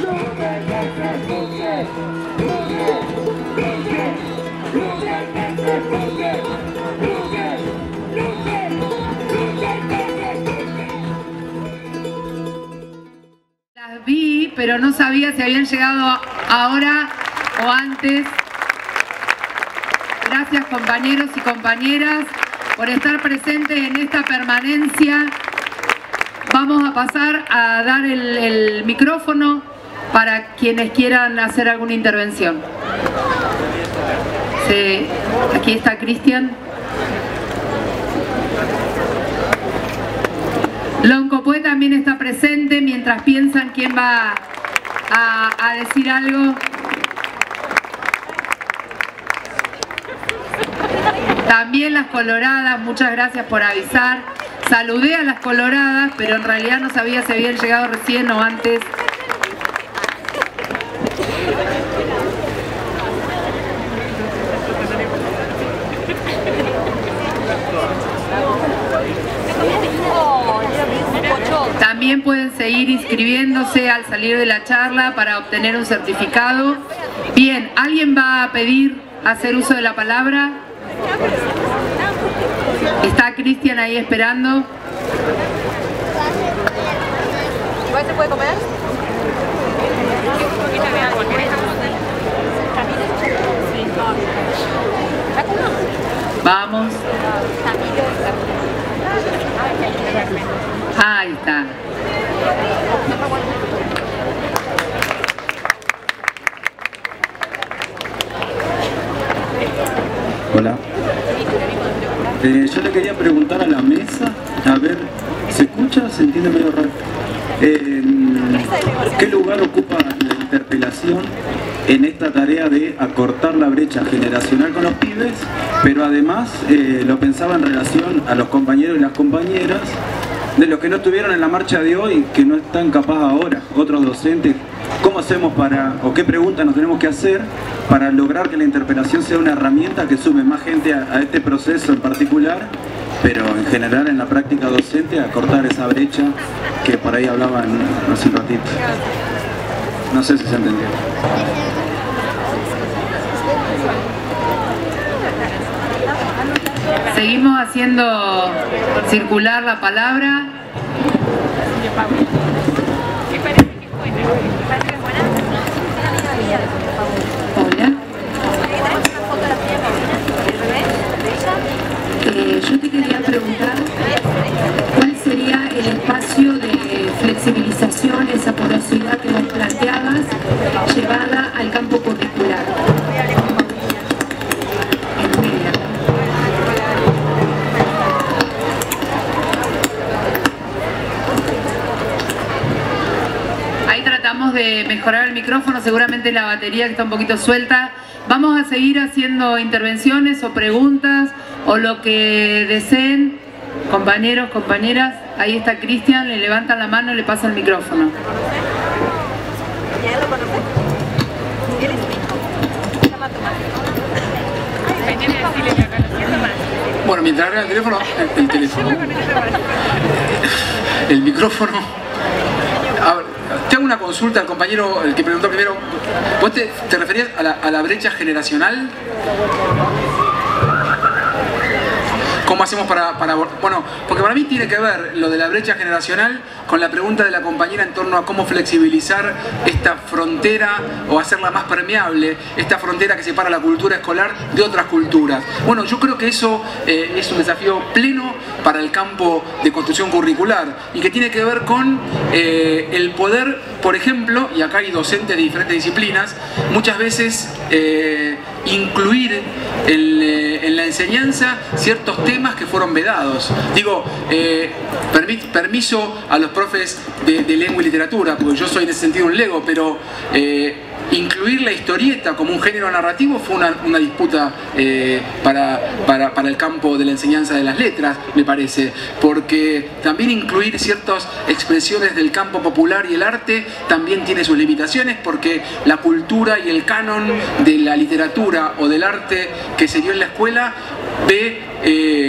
Las vi, pero no sabía si habían llegado ahora o antes. Gracias, compañeros y compañeras, por estar presentes en esta permanencia. Vamos a pasar a dar el micrófono para quienes quieran hacer alguna intervención. Sí, aquí está Cristian. Loncopué también está presente mientras piensan quién va a decir algo. También las coloradas, muchas gracias por avisar. Saludé a las coloradas, pero en realidad no sabía si habían llegado recién o antes. También pueden seguir inscribiéndose al salir de la charla para obtener un certificado. Bien, ¿alguien va a pedir hacer uso de la palabra? Está Cristian ahí esperando. ¿Igual se puede comer? Vamos. Ahí está. Hola. Yo le quería preguntar a la mesa, a ver, ¿se escucha? ¿Se entiende medio raro? ¿Qué lugar ocupa la interpelación en esta tarea de acortar la brecha generacional con los pibes? Pero además lo pensaba en relación a los compañeros y las compañeras, de los que no estuvieron en la marcha de hoy, que no están capaz ahora, otros docentes. ¿Cómo hacemos o qué preguntas nos tenemos que hacer para lograr que la interpelación sea una herramienta que sume más gente a este proceso en particular, pero en general en la práctica docente, a cortar esa brecha que por ahí hablaban hace un ratito? No sé si se entendió. Seguimos haciendo circular la palabra. Hola. Yo te quería preguntar cuál sería el espacio de flexibilización, esa porosidad que vos planteabas, llevada al campo curricular. Ahí tratamos de mejorar el micrófono, seguramente la batería que está un poquito suelta. Vamos a seguir haciendo intervenciones o preguntas o lo que deseen. Compañeros, compañeras, ahí está Cristian, le levantan la mano y le pasa el micrófono. Bueno, mientras agarra el teléfono, el micrófono. A ver, te hago una consulta al compañero, el que preguntó primero. ¿Vos te referías a la brecha generacional? ¿Cómo hacemos para bueno, porque para mí tiene que ver lo de la brecha generacional con la pregunta de la compañera en torno a cómo flexibilizar esta frontera o hacerla más permeable, esta frontera que separa la cultura escolar de otras culturas. Bueno, yo creo que eso es un desafío pleno para el campo de construcción curricular y que tiene que ver con el poder, por ejemplo, y acá hay docentes de diferentes disciplinas, muchas veces incluir en la enseñanza ciertos temas que fueron vedados. Digo, permiso a los profes de lengua y literatura, porque yo soy en ese sentido un lego, pero incluir la historieta como un género narrativo fue una disputa para el campo de la enseñanza de las letras, me parece, porque también incluir ciertas expresiones del campo popular y el arte también tiene sus limitaciones, porque la cultura y el canon de la literatura o del arte que se dio en la escuela ve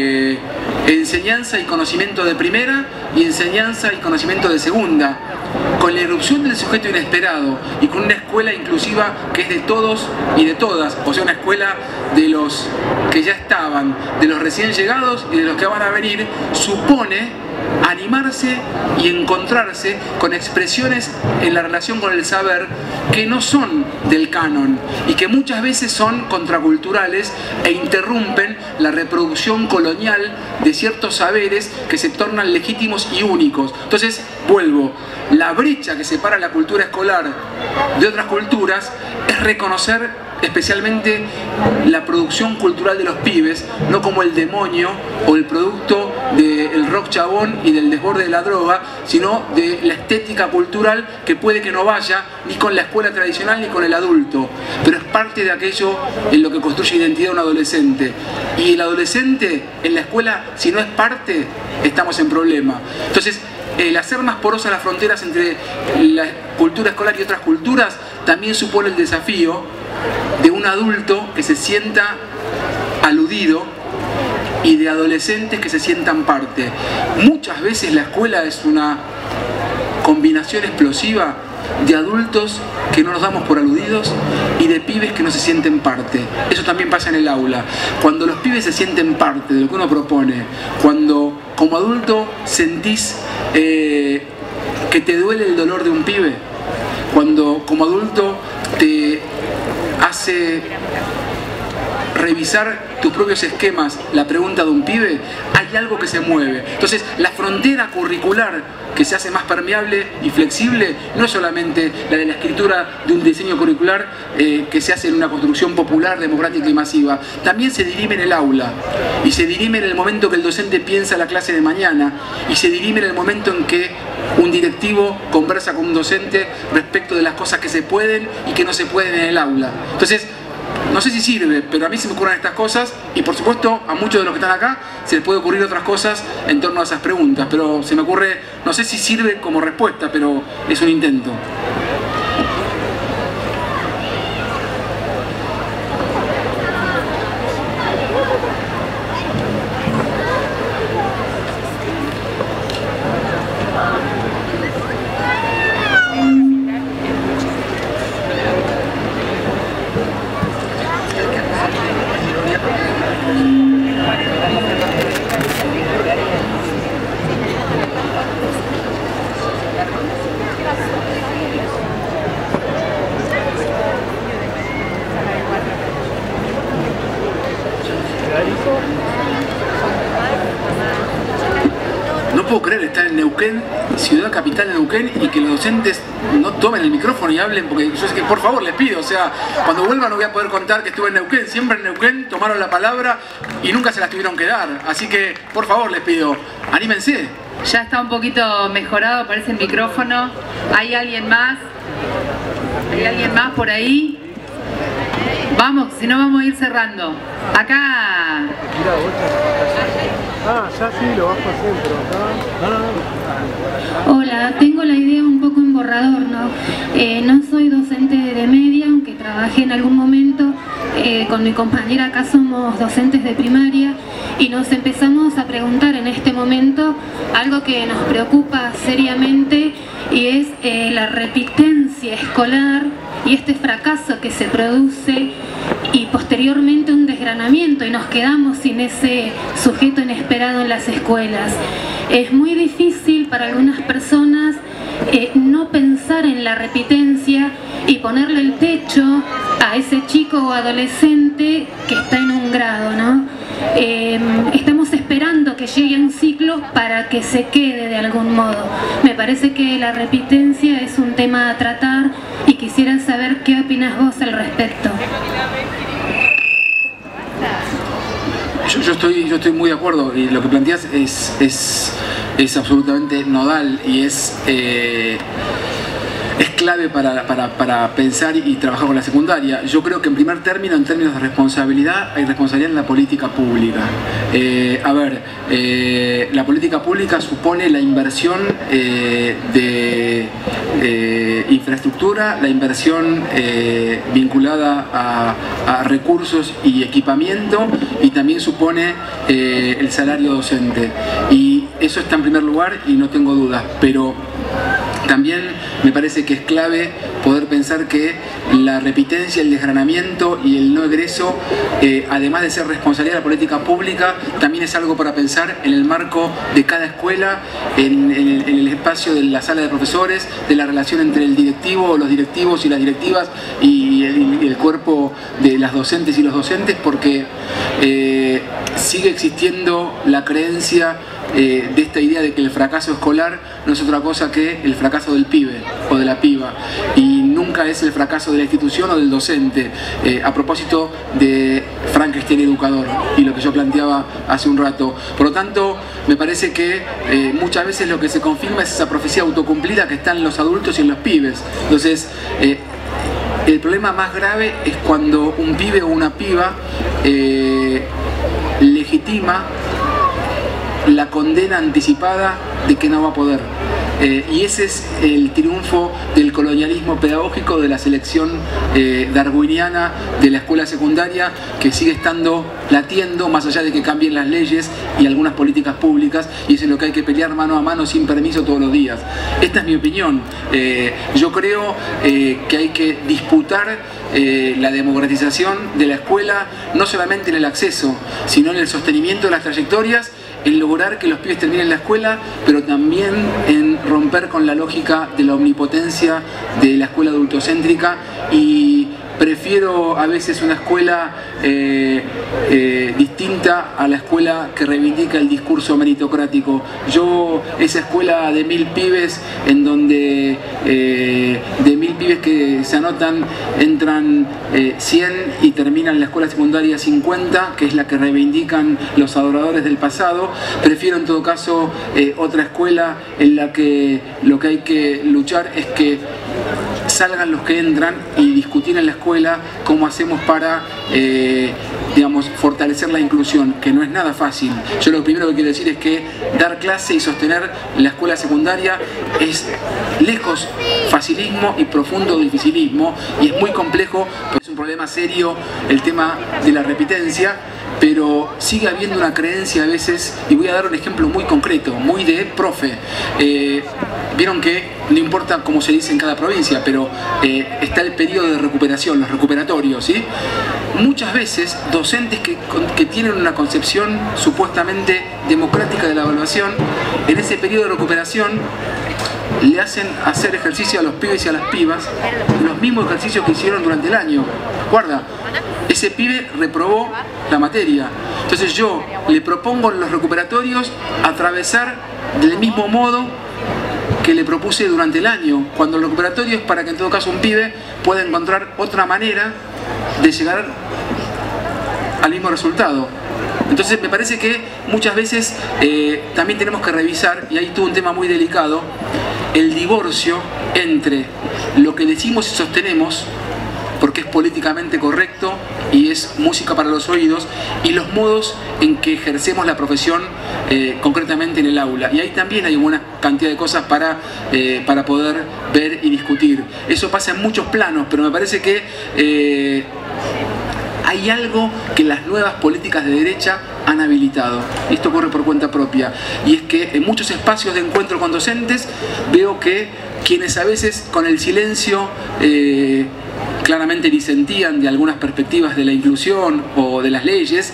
enseñanza y conocimiento de primera y enseñanza y conocimiento de segunda. con la irrupción del sujeto inesperado y con una escuela inclusiva que es de todos y de todas, o sea, una escuela de los que ya estaban, de los recién llegados y de los que van a venir, supone animarse y encontrarse con expresiones en la relación con el saber que no son del canon y que muchas veces son contraculturales e interrumpen la reproducción colonial de ciertos saberes que se tornan legítimos y únicos. Entonces, vuelvo, la brecha que separa la cultura escolar de otras culturas es reconocer especialmente la producción cultural de los pibes, no como el demonio o el producto del rock chabón y del desborde de la droga, sino de la estética cultural que puede que no vaya ni con la escuela tradicional ni con el adulto, pero es parte de aquello en lo que construye identidad de un adolescente. Y el adolescente en la escuela, si no es parte, estamos en problema. Entonces, el hacer más porosas las fronteras entre la cultura escolar y otras culturas también supone el desafío de un adulto que se sienta aludido y de adolescentes que se sientan parte. Muchas veces la escuela es una combinación explosiva de adultos que no nos damos por aludidos y de pibes que no se sienten parte. Eso también pasa en el aula. Cuando los pibes se sienten parte de lo que uno propone, cuando como adulto sentís que te duele el dolor de un pibe, cuando como adulto te hace revisar tus propios esquemas la pregunta de un pibe, hay algo que se mueve. Entonces, la frontera curricular que se hace más permeable y flexible no es solamente la de la escritura de un diseño curricular que se hace en una construcción popular, democrática y masiva. También se dirime en el aula, y se dirime en el momento que el docente piensa la clase de mañana, y se dirime en el momento en que un directivo conversa con un docente respecto de las cosas que se pueden y que no se pueden en el aula. Entonces, no sé si sirve, pero a mí se me ocurren estas cosas y por supuesto a muchos de los que están acá se les puede ocurrir otras cosas en torno a esas preguntas, pero se me ocurre, no sé si sirve como respuesta, pero es un intento. No puedo creer estar en Neuquén, ciudad capital de Neuquén, y que los docentes no tomen el micrófono y hablen, porque yo sé que, por favor, les pido, o sea, cuando vuelva no voy a poder contar que estuve en Neuquén. Siempre en Neuquén tomaron la palabra y nunca se las tuvieron que dar, así que, por favor, les pido, anímense. Ya está un poquito mejorado, parece el micrófono. ¿Hay alguien más? ¿Hay alguien más por ahí? Vamos, si no vamos a ir cerrando. Acá. Ya sí, lo bajo al centro. Hola, tengo la idea un poco en borrador, ¿no? No soy docente de media, aunque trabajé en algún momento. Con mi compañera acá somos docentes de primaria y nos empezamos a preguntar en este momento algo que nos preocupa seriamente, y es la repitencia escolar y este fracaso que se produce y posteriormente un desgranamiento, y nos quedamos sin ese sujeto inesperado en las escuelas. Es muy difícil para algunas personas no pensar en la repitencia y ponerle el techo a ese chico o adolescente que está en un grado, ¿no? Estamos esperando que llegue un ciclo para que se quede de algún modo. Me parece que la repitencia es un tema a tratar y quisiera saber qué opinas vos al respecto. Yo estoy muy de acuerdo, y lo que planteas es absolutamente nodal y es clave para pensar y trabajar con la secundaria. Yo creo que en primer término, en términos de responsabilidad, hay responsabilidad en la política pública. La política pública supone la inversión de infraestructura, la inversión vinculada a recursos y equipamiento, y también supone el salario docente. Y eso está en primer lugar y no tengo dudas, pero También me parece que es clave poder pensar que la repitencia, el desgranamiento y el no egreso, además de ser responsabilidad de la política pública, también es algo para pensar en el marco de cada escuela, en el espacio de la sala de profesores, de la relación entre el directivo, los directivos y las directivas y el cuerpo de las docentes y los docentes, porque sigue existiendo la creencia de esta idea de que el fracaso escolar no es otra cosa que el fracaso del pibe o de la piba, y nunca es el fracaso de la institución o del docente, a propósito de Frankenstein educador y lo que yo planteaba hace un rato. Por lo tanto, me parece que muchas veces lo que se confirma es esa profecía autocumplida que está en los adultos y en los pibes. Entonces, el problema más grave es cuando un pibe o una piba legitima la condena anticipada de que no va a poder. Y ese es el triunfo del colonialismo pedagógico, de la selección darwiniana de la escuela secundaria, que sigue estando latiendo más allá de que cambien las leyes y algunas políticas públicas, y eso es lo que hay que pelear mano a mano sin permiso todos los días. Esta es mi opinión. Yo creo que hay que disputar la democratización de la escuela, no solamente en el acceso, sino en el sostenimiento de las trayectorias, en lograr que los pibes terminen la escuela, pero también en romper con la lógica de la omnipotencia de la escuela adultocéntrica. Y prefiero a veces una escuela distinta a la escuela que reivindica el discurso meritocrático. Yo, esa escuela de 1000 pibes, en donde de 1000 pibes que se anotan, entran 100 y terminan la escuela secundaria 50, que es la que reivindican los adoradores del pasado, prefiero en todo caso otra escuela en la que lo que hay que luchar es que salgan los que entran y discutir en la escuela cómo hacemos para digamos, fortalecer la inclusión, que no es nada fácil. Yo lo primero que quiero decir es que dar clase y sostener la escuela secundaria es lejos facilismo y profundo dificilismo, y es muy complejo, porque es un problema serio el tema de la repitencia, pero sigue habiendo una creencia a veces, y voy a dar un ejemplo muy concreto, muy de profe. Vieron que no importa cómo se dice en cada provincia, pero está el periodo de recuperación, los recuperatorios, ¿sí? Muchas veces docentes que tienen una concepción supuestamente democrática de la evaluación, en ese periodo de recuperación le hacen hacer ejercicio a los pibes y a las pibas, los mismos ejercicios que hicieron durante el año. Guarda, ese pibe reprobó la materia. Entonces yo le propongo en los recuperatorios atravesar del mismo modo que le propuse durante el año, cuando el recuperatorio es para que en todo caso un pibe pueda encontrar otra manera de llegar al mismo resultado. Entonces me parece que muchas veces también tenemos que revisar, y ahí tuvo un tema muy delicado, el divorcio entre lo que decimos y sostenemos, porque es políticamente correcto y es música para los oídos, y los modos en que ejercemos la profesión concretamente en el aula. Y ahí también hay una cantidad de cosas para poder ver y discutir. Eso pasa en muchos planos, pero me parece que hay algo que las nuevas políticas de derecha han habilitado, y esto corre por cuenta propia, y es que en muchos espacios de encuentro con docentes veo que quienes a veces con el silencio claramente disentían de algunas perspectivas de la inclusión o de las leyes,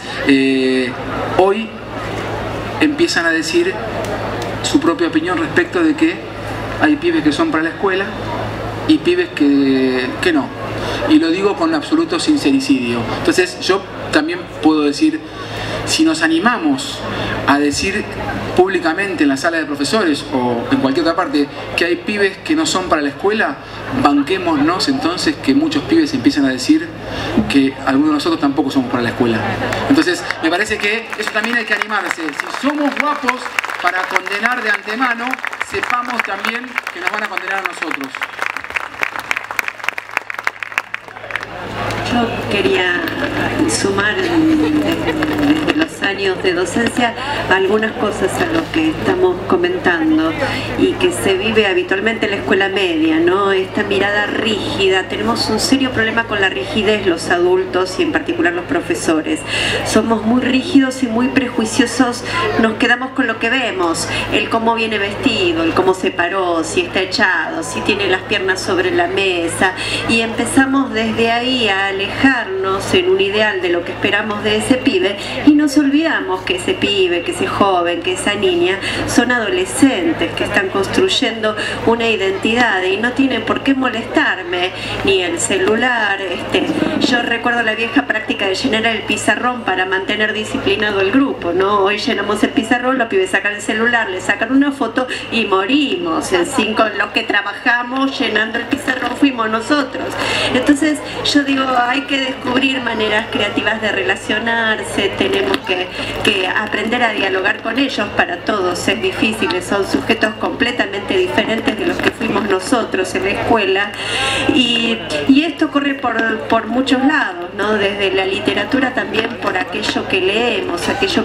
hoy empiezan a decir su propia opinión respecto de que hay pibes que son para la escuela y pibes que no. Y lo digo con absoluto sincericidio. Entonces yo también puedo decir, si nos animamos a decir públicamente en la sala de profesores o en cualquier otra parte que hay pibes que no son para la escuela, banquémonos entonces que muchos pibes empiezan a decir que algunos de nosotros tampoco somos para la escuela. Entonces me parece que eso también hay que animarse. Si somos guapos para condenar de antemano, sepamos también que nos van a condenar a nosotros. Yo quería sumar desde los años de docencia algunas cosas a lo que estamos comentando y que se vive habitualmente en la escuela media, ¿no? Esta mirada rígida. Tenemos un serio problema con la rigidez los adultos y en particular los profesores. Somos muy rígidos y muy prejuiciosos, nos quedamos con lo que vemos, el cómo viene vestido, el cómo se paró, si está echado, si tiene las piernas sobre la mesa, y empezamos desde ahí a alejarnos en un ideal de lo que esperamos de ese pibe y nos olvidamos que ese pibe, que ese joven, que esa niña son adolescentes que están construyendo una identidad y no tienen por qué molestarme ni el celular. Yo recuerdo la vieja práctica de llenar el pizarrón para mantener disciplinado el grupo, ¿no? Hoy llenamos el pizarrón, los pibes sacan el celular, le sacan una foto y morimos. En 5 los que trabajamos llenando el pizarrón fuimos nosotros. Entonces yo digo, hay que descubrir maneras creativas de relacionarse, tenemos que aprender a dialogar con ellos. Para todos es difícil, son sujetos completamente diferentes de los que fuimos nosotros en la escuela, y esto corre por muchos lados, ¿no? Desde la literatura también, por aquello que leemos,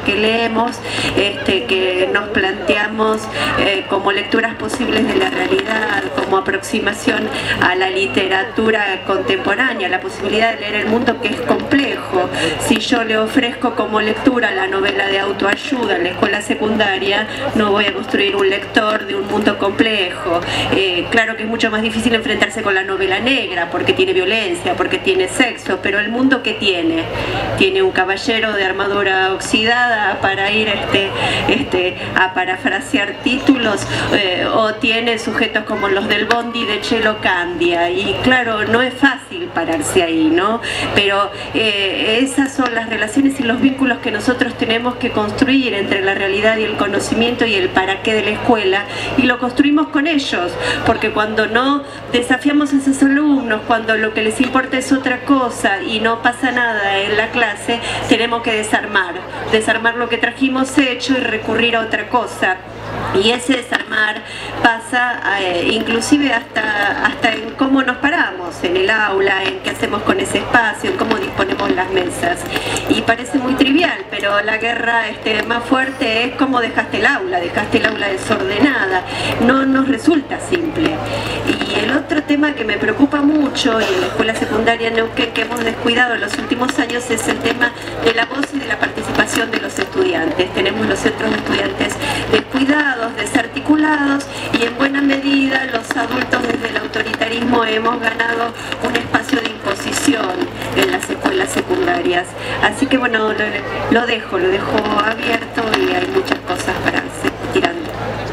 que nos planteamos como lecturas posibles de la realidad, como aproximación a la literatura contemporánea, la posibilidad de leer el mundo, que es complejo. Si yo le ofrezco como lectura la novela de autoayuda en la escuela secundaria, no voy a construir un lector de un mundo complejo. Claro que es mucho más difícil enfrentarse con la novela negra, porque tiene violencia, porque tiene sexo, pero el mundo que tiene un caballero de armadura oxidada para ir a parafrasear títulos, o tiene sujetos como los del Bondi de Chelo Candia, y claro, no es fácil pararse ahí, ¿no? Pero esas son las relaciones y los vínculos que nosotros tenemos que construir entre la realidad y el conocimiento y el para qué de la escuela, y lo construimos con ellos, porque cuando no desafiamos a esos alumnos, cuando lo que les importa es otra cosa y no pasa nada en la clase, tenemos que desarmar lo que trajimos hecho y recurrir a otra cosa. Y ese desarmar pasa inclusive hasta en cómo nos paramos en el aula, en qué hacemos con ese espacio, en cómo disponemos las mesas. Y parece muy trivial, pero la guerra más fuerte es cómo dejaste el aula desordenada. No nos resulta simple. Y el otro tema que me preocupa mucho, y en la escuela secundaria en Neuquén que hemos descuidado en los últimos años, es el tema de la voz y de la participación de los estudiantes. Tenemos los centros de estudiantes descuidados, desarticulados, y en buena medida los adultos desde el autoritarismo hemos ganado un espacio de imposición en las escuelas secundarias. Así que bueno, lo dejo abierto, y hay muchas cosas para seguir tirando.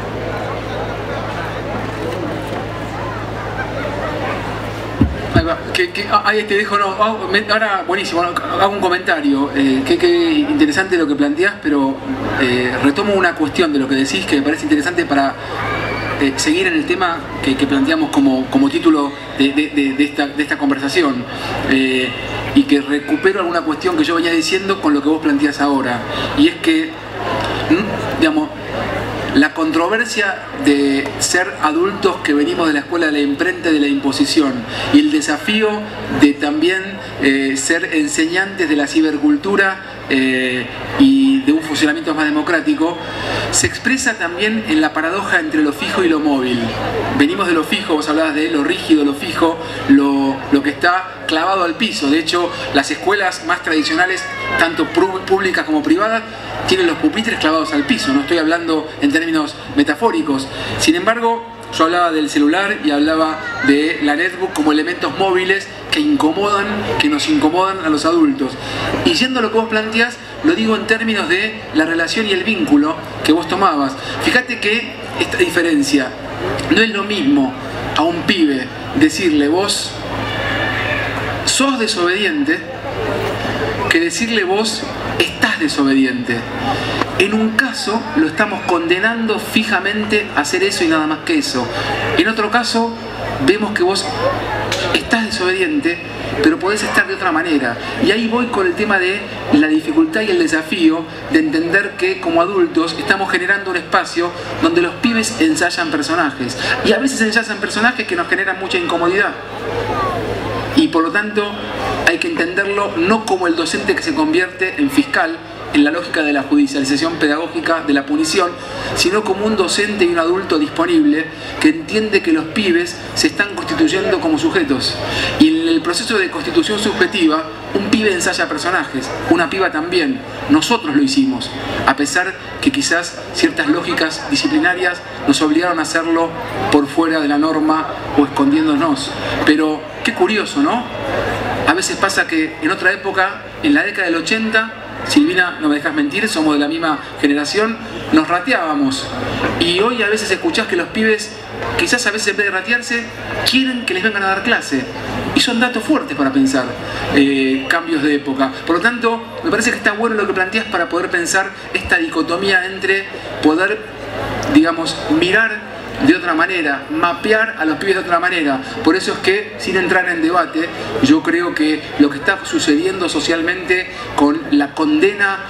Ahí te dejo, ahora buenísimo, hago un comentario, qué interesante lo que planteás, pero retomo una cuestión de lo que decís que me parece interesante para seguir en el tema que planteamos como título de esta conversación, y que recupero alguna cuestión que yo venía diciendo con lo que vos planteás ahora, y es que, digamos, la controversia de ser adultos que venimos de la escuela de la imprenta de la imposición, y el desafío de también ser enseñantes de la cibercultura y de un funcionamiento más democrático, se expresa también en la paradoja entre lo fijo y lo móvil. Venimos de lo fijo, vos hablabas de lo rígido, lo fijo, lo que está clavado al piso. De hecho, las escuelas más tradicionales, tanto públicas como privadas, tienen los pupitres clavados al piso. No estoy hablando en términos metafóricos. Sin embargo, yo hablaba del celular y hablaba de la netbook como elementos móviles que nos incomodan a los adultos. Y yendo a lo que vos planteás, lo digo en términos de la relación y el vínculo que vos tomabas. Fíjate que esta diferencia, no es lo mismo a un pibe decirle vos sos desobediente que decirle vos estás desobediente. En un caso lo estamos condenando fijamente a hacer eso y nada más que eso. En otro caso vemos que vos estás desobediente, pero podés estar de otra manera. Y ahí voy con el tema de la dificultad y el desafío de entender que como adultos estamos generando un espacio donde los pibes ensayan personajes. Y a veces ensayan personajes que nos generan mucha incomodidad. Y por lo tanto hay que entenderlo no como el docente que se convierte en fiscal, en la lógica de la judicialización pedagógica, de la punición, sino como un docente y un adulto disponible que entiende que los pibes se están constituyendo como sujetos. Y en el proceso de constitución subjetiva, un pibe ensaya personajes, una piba también. Nosotros lo hicimos, a pesar que quizás ciertas lógicas disciplinarias nos obligaron a hacerlo por fuera de la norma o escondiéndonos. Pero qué curioso, ¿no? A veces pasa que en otra época, en la década del 80, Silvina, no me dejas mentir, somos de la misma generación, nos rateábamos. Y hoy a veces escuchás que los pibes, quizás a veces en vez de ratearse, quieren que les vengan a dar clase. Y son datos fuertes para pensar cambios de época. Por lo tanto, me parece que está bueno lo que planteas para poder pensar esta dicotomía entre poder, digamos, mirar de otra manera, mapear a los pibes de otra manera. Por eso es que, sin entrar en debate, yo creo que lo que está sucediendo socialmente con la condena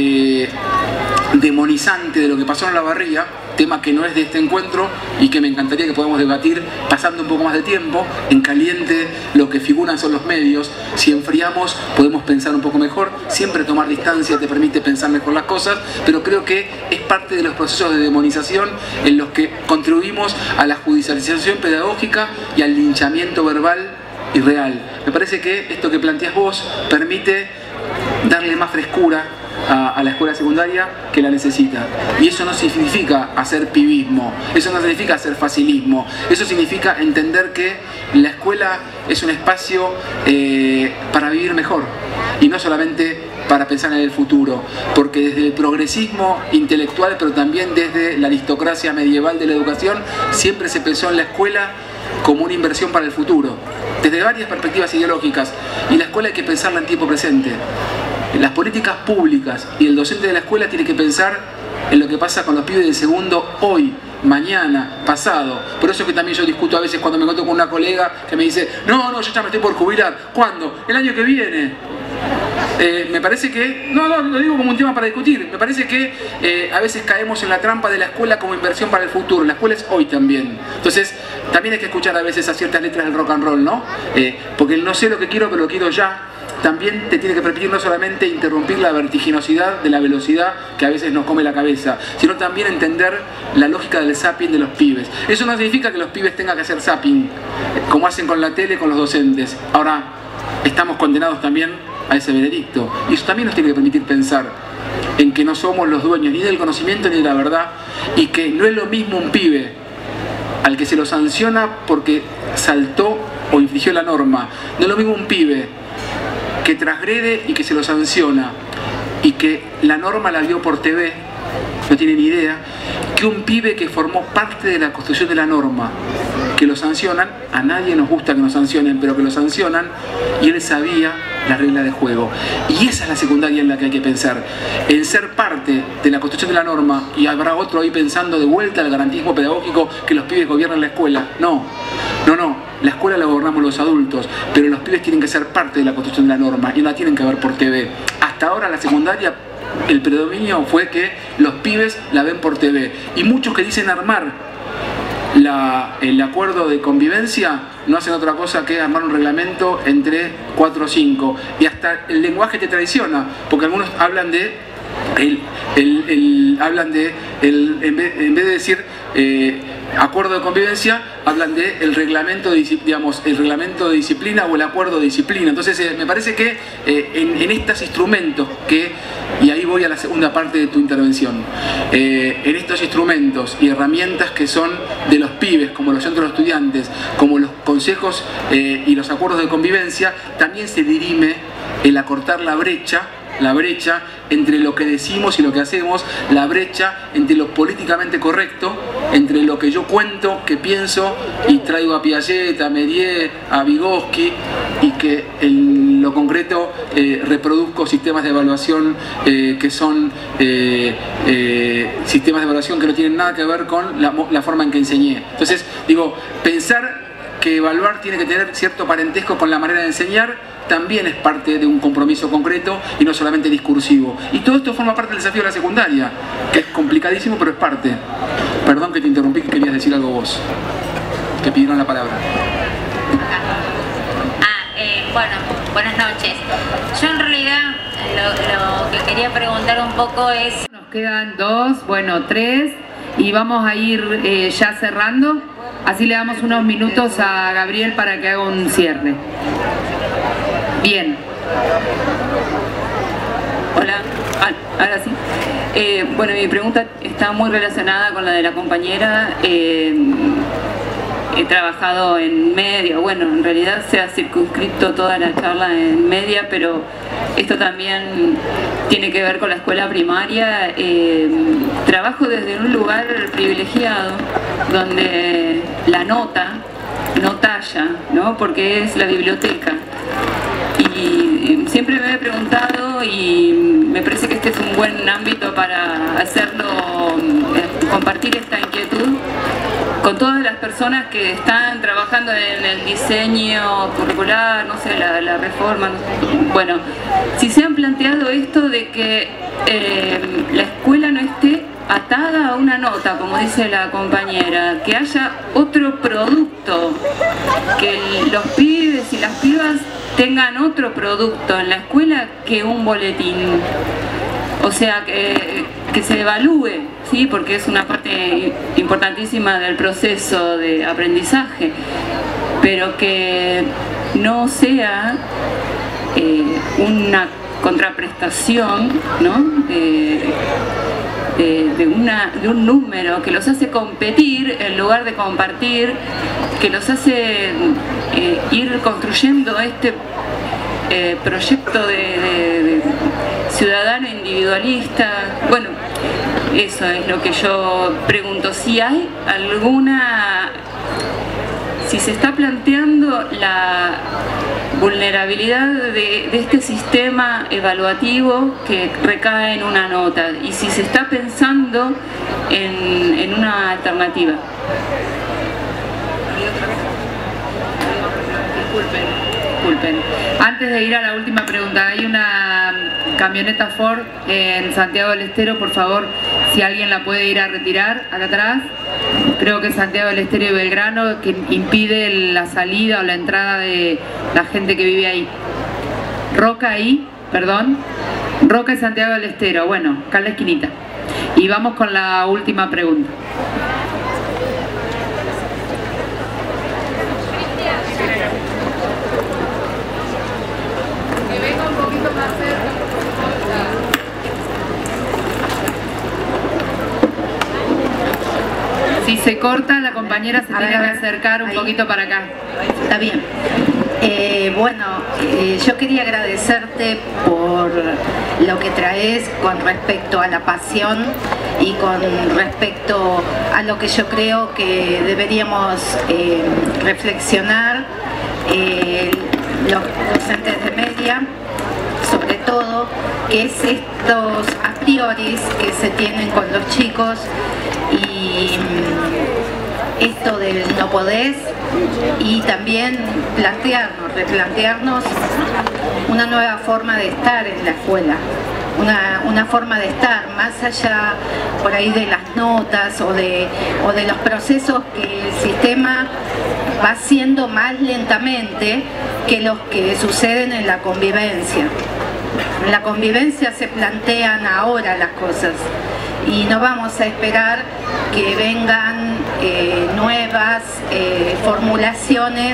demonizante de lo que pasó en Olavarría, tema que no es de este encuentro y que me encantaría que podamos debatir pasando un poco más de tiempo. En caliente lo que figuran son los medios, si enfriamos podemos pensar un poco mejor, siempre tomar distancia te permite pensar mejor las cosas, pero creo que es parte de los procesos de demonización en los que contribuimos a la judicialización pedagógica y al linchamiento verbal y real. Me parece que esto que planteas vos permite darle más frescura a la escuela secundaria que la necesita. Y eso no significa hacer pibismo, eso no significa hacer facilismo, eso significa entender que la escuela es un espacio para vivir mejor y no solamente para pensar en el futuro, porque desde el progresismo intelectual, pero también desde la aristocracia medieval de la educación, siempre se pensó en la escuela como una inversión para el futuro, desde varias perspectivas ideológicas, y la escuela hay que pensarla en tiempo presente. Las políticas públicas y el docente de la escuela tiene que pensar en lo que pasa con los pibes de segundo hoy, mañana, pasado. Por eso es que también yo discuto a veces cuando me encuentro con una colega que me dice no, yo ya me estoy por jubilar. ¿Cuándo? El año que viene. Me parece que, no, lo digo como un tema para discutir, me parece que a veces caemos en la trampa de la escuela como inversión para el futuro. La escuela es hoy también. Entonces, también hay que escuchar a veces a ciertas letras del rock and roll, ¿no? Porque el no sé lo que quiero, pero lo quiero ya, también te tiene que permitir no solamente interrumpir la vertiginosidad de la velocidad que a veces nos come la cabeza, sino también entender la lógica del zapping de los pibes. Eso no significa que los pibes tengan que hacer zapping, como hacen con la tele, con los docentes. Ahora, estamos condenados también a ese veredicto. Y eso también nos tiene que permitir pensar en que no somos los dueños ni del conocimiento ni de la verdad, y que no es lo mismo un pibe al que se lo sanciona porque saltó o infringió la norma, no es lo mismo un pibe que transgrede y que se lo sanciona y que la norma la vio por TV, no tiene ni idea, que un pibe que formó parte de la construcción de la norma, que lo sancionan, a nadie nos gusta que nos sancionen, pero que lo sancionan, y él sabía la regla de juego. Y esa es la secundaria en la que hay que pensar, en ser parte de la construcción de la norma. Y habrá otro ahí pensando de vuelta al garantismo pedagógico, que los pibes gobiernan la escuela. No, la escuela la gobernamos los adultos, pero los pibes tienen que ser parte de la construcción de la norma y no la tienen que ver por TV. Hasta ahora la secundaria, el predominio fue que los pibes la ven por TV, y muchos que dicen armar el acuerdo de convivencia no hacen otra cosa que armar un reglamento entre 4 o 5, y hasta el lenguaje te traiciona, porque algunos hablan de en vez de decir acuerdo de convivencia, hablan de el reglamento de, digamos, el reglamento de disciplina o el acuerdo de disciplina. Entonces me parece que en estos instrumentos que, y ahí voy a la segunda parte de tu intervención, en estos instrumentos y herramientas que son de los pibes, como los centros de estudiantes, como los consejos y los acuerdos de convivencia, también se dirime el acortar la brecha entre lo que decimos y lo que hacemos, la brecha entre lo políticamente correcto, entre lo que yo cuento, que pienso y traigo a Piaget, a Méliès, a Vygotsky, y que en lo concreto reproduzco sistemas de evaluación que son sistemas de evaluación que no tienen nada que ver con la forma en que enseñé. Entonces, digo, pensar que evaluar tiene que tener cierto parentesco con la manera de enseñar también es parte de un compromiso concreto y no solamente discursivo. Y todo esto forma parte del desafío de la secundaria, que es complicadísimo, pero es parte. Perdón que te interrumpí, que querías decir algo vos. Te pidieron la palabra. Bueno, buenas noches. Yo en realidad Lo que quería preguntar un poco es... Nos quedan 2, bueno, 3 y vamos a ir ya cerrando. Así le damos unos minutos a Gabriel para que haga un cierre. Bien. Hola, ahora sí. Bueno, mi pregunta está muy relacionada con la de la compañera. He trabajado en media, bueno, en realidad se ha circunscrito toda la charla en media, pero esto también tiene que ver con la escuela primaria. Trabajo desde un lugar privilegiado, donde la nota no talla, ¿no? Porque es la biblioteca. Y siempre me he preguntado, y me parece que este es un buen ámbito para hacerlo, compartir esta inquietud con todas las personas que están trabajando en el diseño curricular, no sé, la reforma, no sé. Bueno, si se han planteado esto de que la escuela no esté atada a una nota, como dice la compañera, que haya otro producto, que los pibes y las pibas tengan otro producto en la escuela que un boletín. O sea, que se evalúe, ¿sí? Porque es una parte importantísima del proceso de aprendizaje, pero que no sea una contraprestación, ¿no? De un número que los hace competir en lugar de compartir, que los hace ir construyendo este proyecto de ciudadano individualista. Bueno, eso es lo que yo pregunto, si hay alguna, si se está planteando la vulnerabilidad de este sistema evaluativo que recae en una nota, y si se está pensando en una alternativa. Disculpen. Antes de ir a la última pregunta, hay una camioneta Ford en Santiago del Estero, por favor, si alguien la puede ir a retirar, acá atrás. Creo que es Santiago del Estero y Belgrano, que impide la salida o la entrada de la gente que vive ahí. Roca ahí, perdón. Roca y Santiago del Estero, bueno, acá en la esquinita. Y vamos con la última pregunta. Si se corta, la compañera se tiene que acercar un poquito para acá. Está bien. Bueno, yo quería agradecerte por lo que traes con respecto a la pasión y con respecto a lo que yo creo que deberíamos reflexionar los docentes de media, sobre todo, que es estos a priori que se tienen con los chicos y esto del no podés, y también replantearnos una nueva forma de estar en la escuela, una forma de estar más allá por ahí de las notas o de los procesos que el sistema va haciendo más lentamente que los que suceden en la convivencia. En la convivencia se plantean ahora las cosas y no vamos a esperar que vengan nuevas formulaciones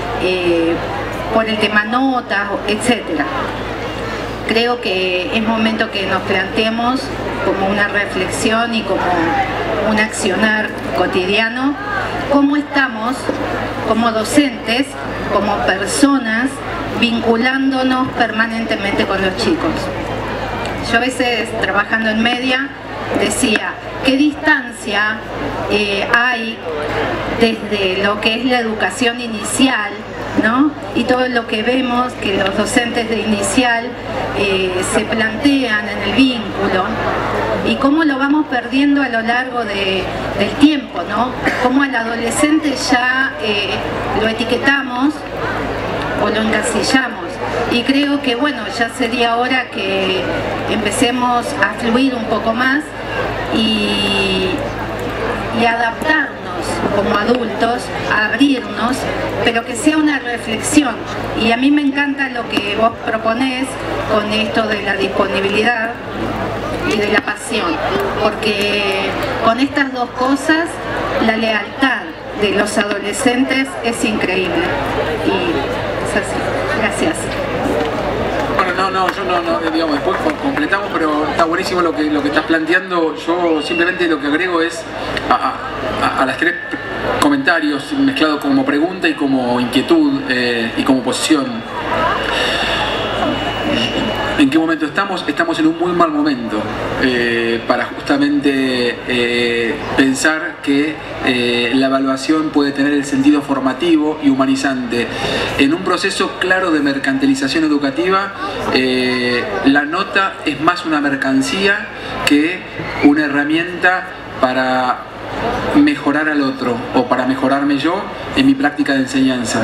por el tema notas, etc. Creo que es momento que nos planteemos como una reflexión y como un accionar cotidiano cómo estamos como docentes, como personas, vinculándonos permanentemente con los chicos. Yo a veces, trabajando en media, decía, ¿qué distancia hay desde lo que es la educación inicial, ¿no? Y todo lo que vemos que los docentes de inicial se plantean en el vínculo, y cómo lo vamos perdiendo a lo largo del tiempo, ¿no? Cómo al adolescente ya lo etiquetamos o lo encasillamos. Y creo que bueno, ya sería hora que empecemos a fluir un poco más y adaptarnos como adultos a abrirnos, pero que sea una reflexión. Y a mí me encanta lo que vos proponés con esto de la disponibilidad y de la pasión, porque con estas dos cosas la lealtad de los adolescentes es increíble y es así. Gracias. Bueno, yo no, digamos, después completamos, pero está buenísimo lo que estás planteando. Yo simplemente lo que agrego es a las tres comentarios mezclado como pregunta y como inquietud y como posición. ¿En qué momento estamos? Estamos en un muy mal momento para justamente pensar que la evaluación puede tener el sentido formativo y humanizante. En un proceso claro de mercantilización educativa, la nota es más una mercancía que una herramienta para mejorar al otro o para mejorarme yo en mi práctica de enseñanza.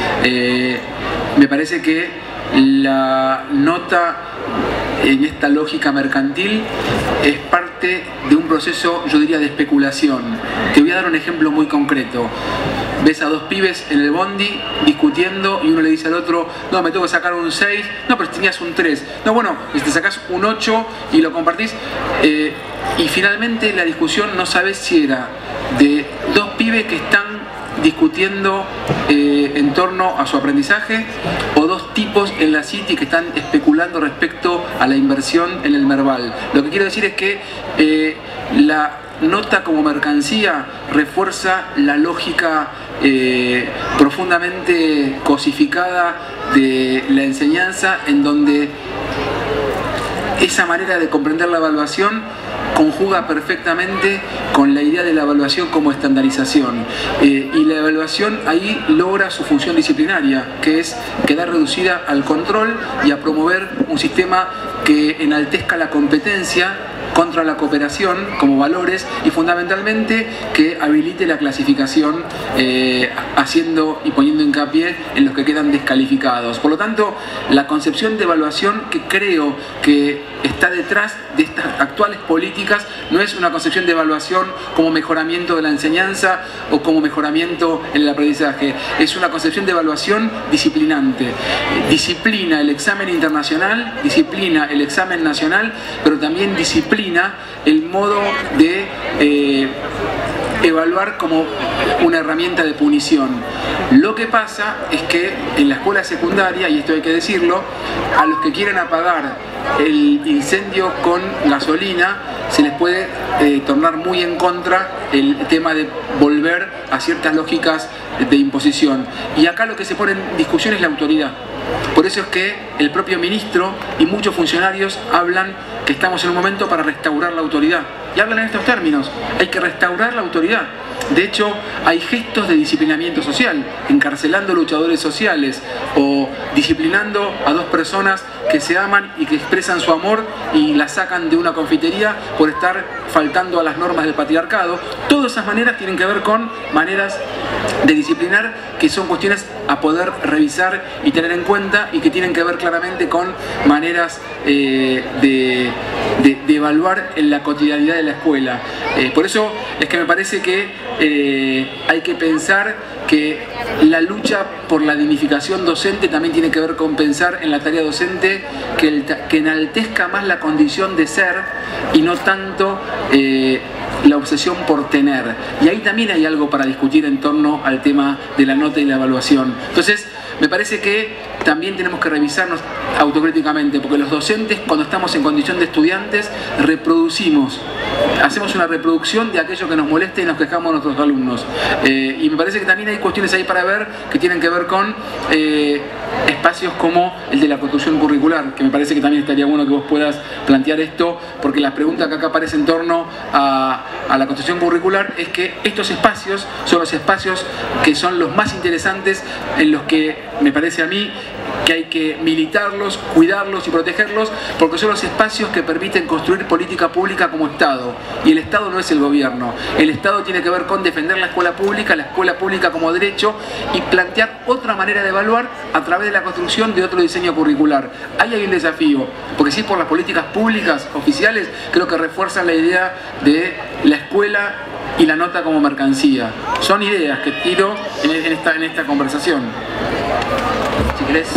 Me parece que la nota en esta lógica mercantil es parte de un proceso, yo diría, de especulación. Te voy a dar un ejemplo muy concreto. Ves a dos pibes en el bondi discutiendo y uno le dice al otro: no, me tengo que sacar un 6, no, pero tenías un 3, no, bueno, te sacás un 8 y lo compartís, y finalmente la discusión no sabes si era de dos pibes que están discutiendo en torno a su aprendizaje o dos tipos en la City que están especulando respecto a la inversión en el Merval. Lo que quiero decir es que la nota como mercancía refuerza la lógica profundamente cosificada de la enseñanza, en donde esa manera de comprender la evaluación conjuga perfectamente con la idea de la evaluación como estandarización, y la evaluación ahí logra su función disciplinaria, que es quedar reducida al control y a promover un sistema que enaltezca la competencia contra la cooperación como valores y fundamentalmente que habilite la clasificación, haciendo y poniendo hincapié en los que quedan descalificados. Por lo tanto, la concepción de evaluación que creo que está detrás de estas actuales políticas no es una concepción de evaluación como mejoramiento de la enseñanza o como mejoramiento en el aprendizaje, es una concepción de evaluación disciplinante. Disciplina el examen internacional, disciplina el examen nacional, pero también disciplina el modo de evaluar como una herramienta de punición. Lo que pasa es que en la escuela secundaria, y esto hay que decirlo, a los que quieren apagar el incendio con gasolina se les puede tornar muy en contra el tema de volver a ciertas lógicas de imposición. Y acá lo que se pone en discusión es la autoridad. Por eso es que el propio ministro y muchos funcionarios hablan que estamos en un momento para restaurar la autoridad. Y hablan en estos términos: hay que restaurar la autoridad. De hecho, hay gestos de disciplinamiento social, encarcelando luchadores sociales o disciplinando a dos personas que se aman y que expresan su amor y la sacan de una confitería por estar faltando a las normas del patriarcado. Todas esas maneras tienen que ver con maneras de disciplinar que son cuestiones a poder revisar y tener en cuenta, y que tienen que ver claramente con maneras de evaluar en la cotidianidad de la escuela. Por eso es que me parece que hay que pensar que la lucha por la dignificación docente también tiene que ver con pensar en la tarea docente que enaltezca más la condición de ser y no tanto la obsesión por tener. Y ahí también hay algo para discutir en torno al tema de la nota y la evaluación. Entonces, me parece que también tenemos que revisarnos autocríticamente, porque los docentes, cuando estamos en condición de estudiantes, hacemos una reproducción de aquello que nos molesta y nos quejamos a nuestros alumnos. Y me parece que también hay cuestiones ahí para ver que tienen que ver con espacios como el de la construcción curricular, que me parece que también estaría bueno que vos puedas plantear esto, porque las preguntas que acá aparecen en torno a la construcción curricular es que estos espacios son los espacios que son los más interesantes, en los que me parece a mí que hay que militarlos, cuidarlos y protegerlos, porque son los espacios que permiten construir política pública como Estado. Y el Estado no es el gobierno. El Estado tiene que ver con defender la escuela pública como derecho, y plantear otra manera de evaluar a través de la construcción de otro diseño curricular. Ahí hay un desafío, porque si por las políticas públicas oficiales, creo que refuerzan la idea de la escuela y la nota como mercancía. Son ideas que tiro en esta conversación. Si querés.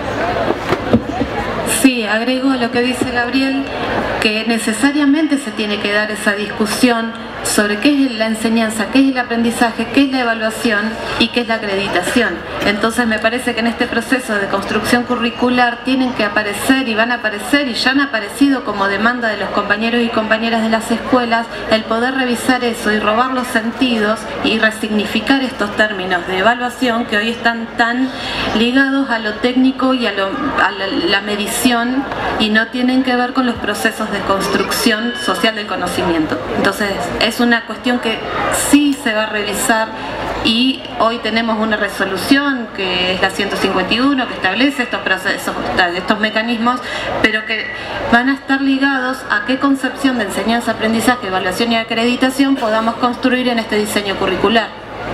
Sí, agrego lo que dice Gabriel, que necesariamente se tiene que dar esa discusión sobre qué es la enseñanza, qué es el aprendizaje, qué es la evaluación y qué es la acreditación. Entonces me parece que en este proceso de construcción curricular tienen que aparecer y van a aparecer y ya han aparecido como demanda de los compañeros y compañeras de las escuelas el poder revisar eso y robar los sentidos y resignificar estos términos de evaluación que hoy están tan ligados a lo técnico y a la medición y no tienen que ver con los procesos de construcción social del conocimiento. Entonces es una cuestión que sí se va a revisar y hoy tenemos una resolución que es la 151 que establece estos procesos, estos mecanismos, pero que van a estar ligados a qué concepción de enseñanza, aprendizaje, evaluación y acreditación podamos construir en este diseño curricular.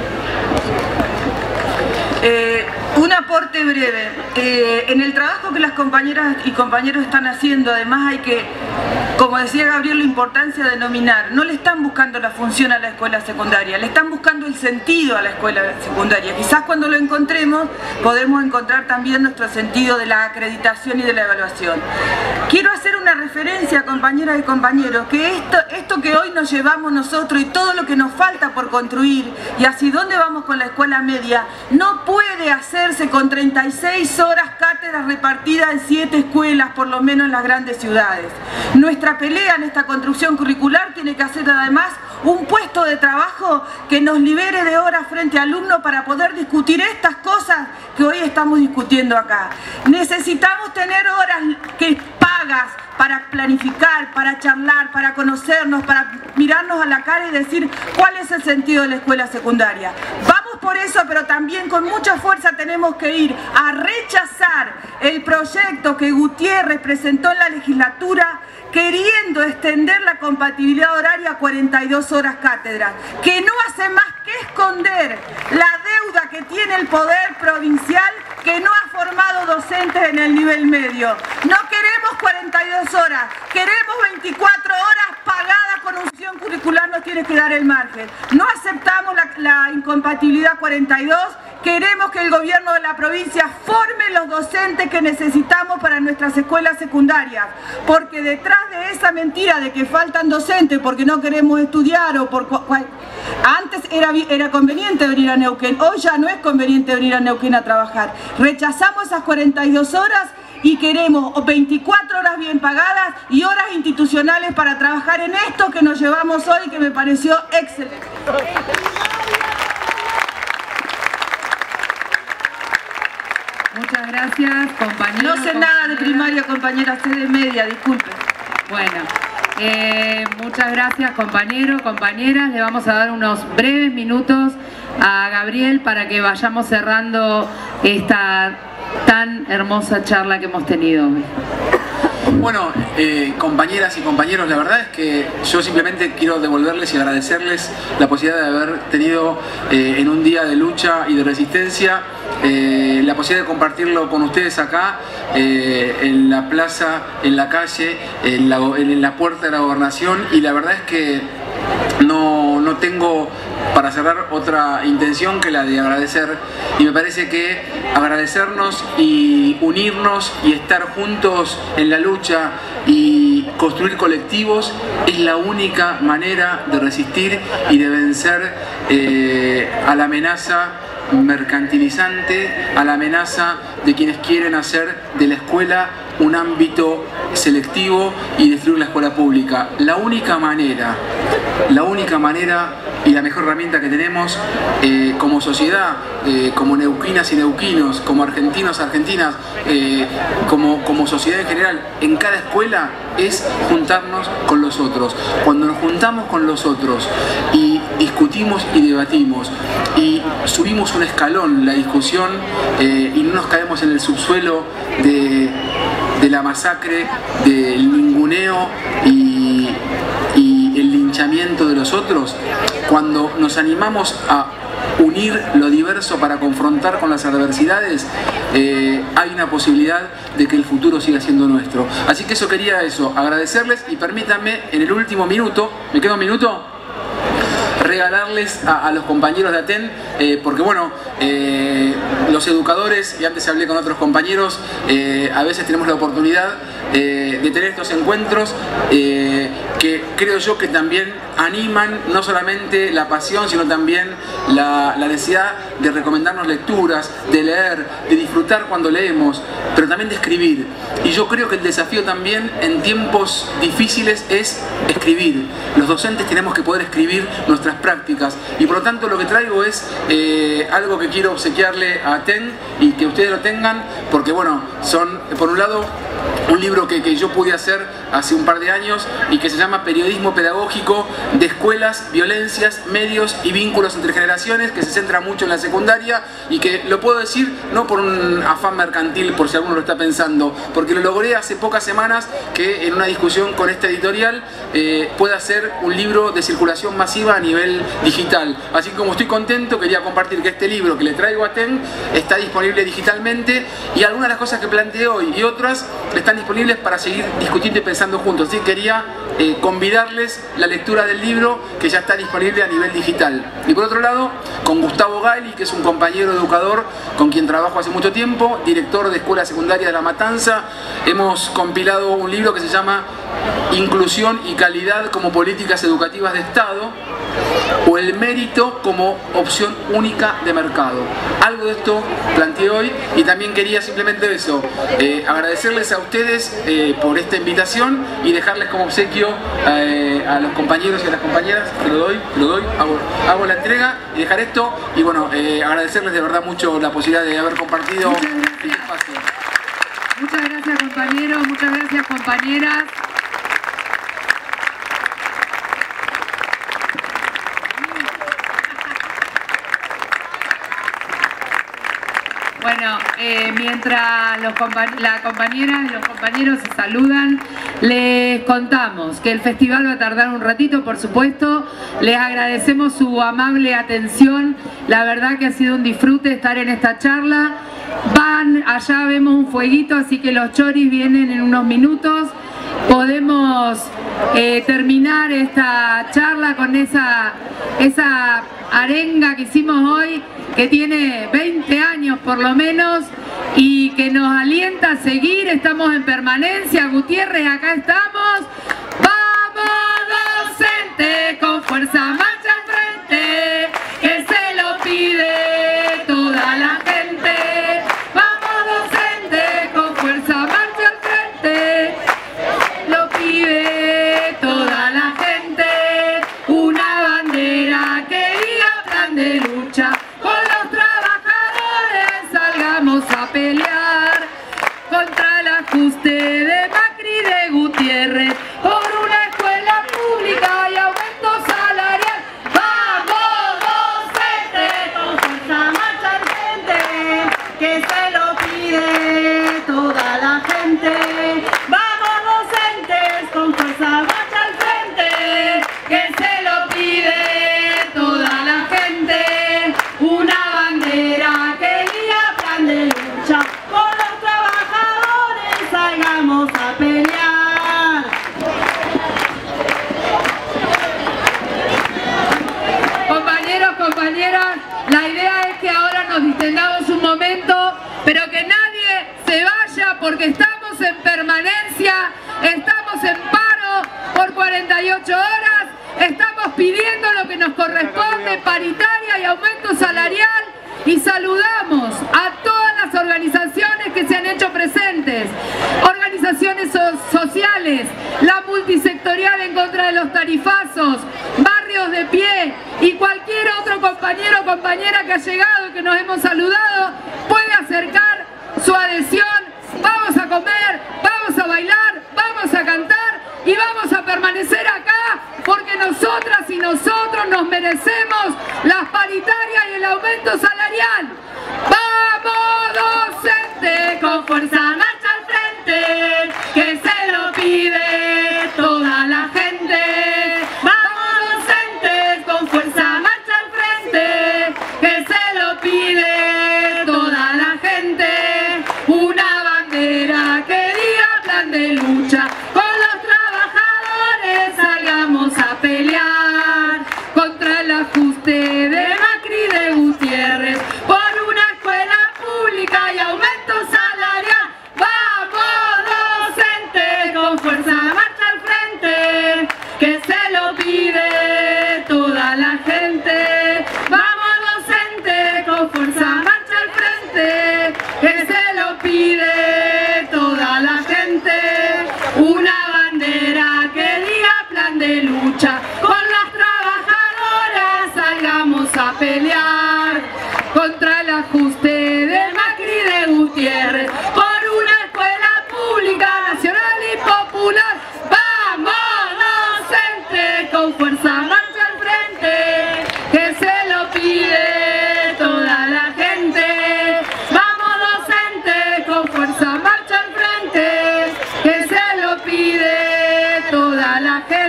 Un aporte breve. En el trabajo que las compañeras y compañeros están haciendo, además hay que, como decía Gabriel, la importancia de nominar. No le están buscando la función a la escuela secundaria, le están buscando el sentido a la escuela secundaria. Quizás cuando lo encontremos, podemos encontrar también nuestro sentido de la acreditación y de la evaluación. Quiero hacer una referencia, compañeras y compañeros, que esto que hoy nos llevamos nosotros y todo lo que nos falta por construir y hacia dónde vamos con la escuela media, no puede hacerse con 36 horas cátedras repartidas en 7 escuelas, por lo menos en las grandes ciudades. Nuestra pelea en esta construcción curricular tiene que hacer además un puesto de trabajo que nos libere de horas frente a alumnos para poder discutir estas cosas que hoy estamos discutiendo acá. Necesitamos tener horas que pagas para planificar, para charlar, para conocernos, para mirarnos a la cara y decir cuál es el sentido de la escuela secundaria. Vamos por eso, pero también con mucha fuerza tenemos que ir a rechazar el proyecto que Gutiérrez presentó en la legislatura queriendo extender la compatibilidad horaria a 42 horas cátedras, que no hace más que esconder la deuda que tiene el poder provincial que no ha formado docentes en el nivel medio. No queremos 42 horas, queremos 24 horas pagadas con una función curricular, nos tiene que dar el margen. No aceptamos la incompatibilidad 42, queremos que el gobierno de la provincia forme los docentes que necesitamos para nuestras escuelas secundarias, porque detrás de esa mentira de que faltan docentes porque no queremos estudiar o por antes era conveniente venir a Neuquén, hoy ya no es conveniente venir a Neuquén a trabajar. Rechazamos esas 42 horas y queremos 24 horas bien pagadas y horas institucionales para trabajar en esto que nos llevamos hoy, que me pareció excelente. Muchas gracias, compañeros. No sé nada de primaria, compañera, sé de media, disculpen. Bueno, muchas gracias, compañeros, compañeras. Le vamos a dar unos breves minutos a Gabriel para que vayamos cerrando esta tan hermosa charla que hemos tenido hoy. Bueno, compañeras y compañeros, la verdad es que yo simplemente quiero devolverles y agradecerles la posibilidad de haber tenido en un día de lucha y de resistencia la posibilidad de compartirlo con ustedes acá en la plaza, en la calle, en la puerta de la gobernación, y la verdad es que no tengo para cerrar otra intención que la de agradecer, y me parece que agradecernos y unirnos y estar juntos en la lucha y construir colectivos es la única manera de resistir y de vencer a la amenaza mercantilizante, a la amenaza de quienes quieren hacer de la escuela un ámbito selectivo y destruir la escuela pública. La única manera y la mejor herramienta que tenemos como sociedad, como neuquinas y neuquinos, como argentinos, argentinas, como sociedad en general, en cada escuela, es juntarnos con los otros. Cuando nos juntamos con los otros y discutimos y debatimos y subimos un escalón la discusión y no nos caemos en el subsuelo de la masacre, del ninguneo y el linchamiento de los otros, cuando nos animamos a unir lo diverso para confrontar con las adversidades, hay una posibilidad de que el futuro siga siendo nuestro. Así que agradecerles, y permítanme en el último minuto, ¿me queda un minuto? regalarles a los compañeros de ATEN, porque bueno, los educadores, y antes hablé con otros compañeros, a veces tenemos la oportunidad de tener estos encuentros que creo yo que también animan no solamente la pasión, sino también la necesidad de recomendarnos lecturas, de leer, de disfrutar cuando leemos, pero también de escribir. Y yo creo que el desafío también en tiempos difíciles es escribir. Los docentes tenemos que poder escribir nuestras prácticas, y por lo tanto lo que traigo es algo que quiero obsequiarle a ATEN y que ustedes lo tengan, porque bueno, son por un lado un libro que yo pude hacer hace un par de años y que se llama Periodismo Pedagógico de Escuelas, Violencias, Medios y Vínculos entre Generaciones, que se centra mucho en la secundaria, y que lo puedo decir no por un afán mercantil, por si alguno lo está pensando, porque lo logré hace pocas semanas que en una discusión con esta editorial pueda hacer un libro de circulación masiva a nivel digital. Así que como estoy contento, quería compartir que este libro que le traigo a ATEN está disponible digitalmente, y algunas de las cosas que planteé hoy y otras están disponibles para seguir discutiendo y pensando juntos. Así que quería convidarles la lectura del libro, que ya está disponible a nivel digital. Y por otro lado, con Gustavo Gali, que es un compañero educador con quien trabajo hace mucho tiempo, director de Escuela Secundaria de La Matanza, hemos compilado un libro que se llama Inclusión y Calidad como Políticas Educativas de Estado, o el mérito como opción única de mercado. Algo de esto planteé hoy, y también quería simplemente eso, agradecerles a ustedes por esta invitación y dejarles como obsequio a los compañeros y a las compañeras, que lo doy, hago la entrega y dejar esto, y bueno, agradecerles de verdad mucho la posibilidad de haber compartido este espacio. Muchas gracias, compañeros, muchas gracias, compañeras. Bueno, mientras la compañera y los compañeros se saludan, les contamos que el festival va a tardar un ratito, por supuesto. Les agradecemos su amable atención. La verdad que ha sido un disfrute estar en esta charla. Allá vemos un fueguito, así que los choris vienen en unos minutos. Podemos terminar esta charla con esa arenga que hicimos hoy, que tiene 20 años por lo menos y que nos alienta a seguir. Estamos en permanencia. Gutiérrez, acá estamos. ¡Vamos, docente! Con fuerza, marcha al frente, que se lo pide toda la gente. ¡Vamos, docente! Con fuerza, marcha al frente, lo pide toda la gente. Una bandera que diga plan de lucha. Con los trabajadores salgamos a pelear contra el ajuste de Macri y de Gutiérrez, por una escuela pública y aumento salarial. ¡Vamos, docente! Con fuerza, marcha al frente, que se lo pide toda la gente. ¡Vamos, docentes! Con fuerza, marcha al frente, que se lo pide toda la gente. Una bandera que diga plan de lucha, con los trabajadores salgamos a pelear. Compañeros, compañeras, la idea es que ahora nos distendamos un momento, pero que nadie se vaya, porque estamos en permanencia, estamos en paro por 48 horas, estamos pidiendo lo que nos corresponde, paritaria y aumento salarial, y saludamos a todas las organizaciones que se han hecho presentes, organizaciones sociales, la multisectorial en contra de los tarifazos, Barrios de Pie y cualquier otro compañero o compañera que ha llegado y que nos hemos saludado puede acercar su adhesión. Vamos a comer, vamos a bailar, vamos a cantar y vamos a permanecer acá, porque nosotras y nosotros nos merecemos las paritarias y el aumento salarial. ¡Vamos, docente! Con fuerza, marcha al frente, que se lo pide toda la gente. ¡Vamos, docentes! Con fuerza, marcha al frente, que se lo pide toda la gente. Una bandera que diga plan de lucha, con los trabajadores salgamos a pelear contra el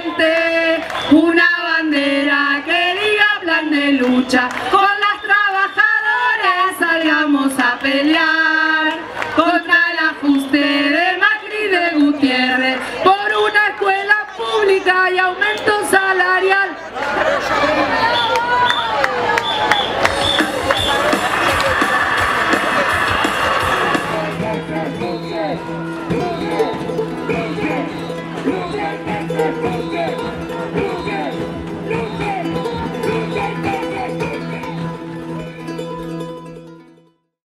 frente, una bandera que diga plan de lucha.